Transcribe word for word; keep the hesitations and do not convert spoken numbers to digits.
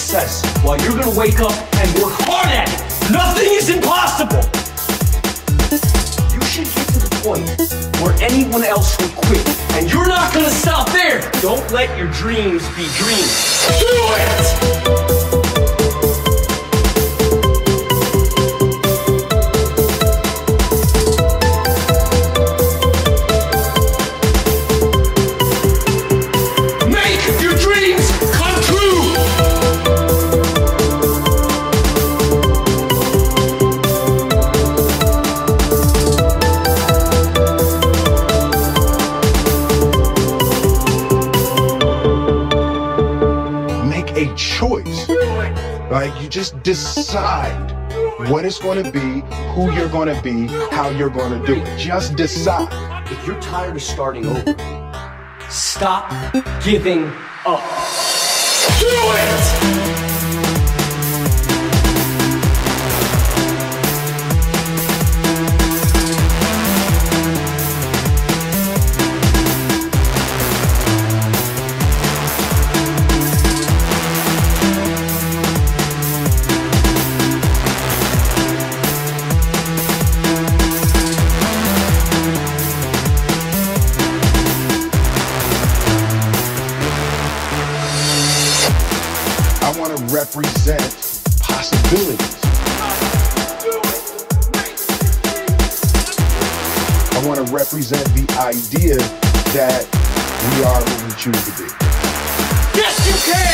success while you're gonna wake up and work hard at it. Nothing is impossible. You should get to the point where anyone else would quit, and you're not gonna stop there. Don't let your dreams be dreams. Do it! A choice. Like, you just decide what it's going to be, who you're going to be, how you're going to do it. Just decide. If you're tired of starting over, stop giving up. Do it! I want to represent possibilities. I want to represent the idea that we are what we choose to be. Yes, you can!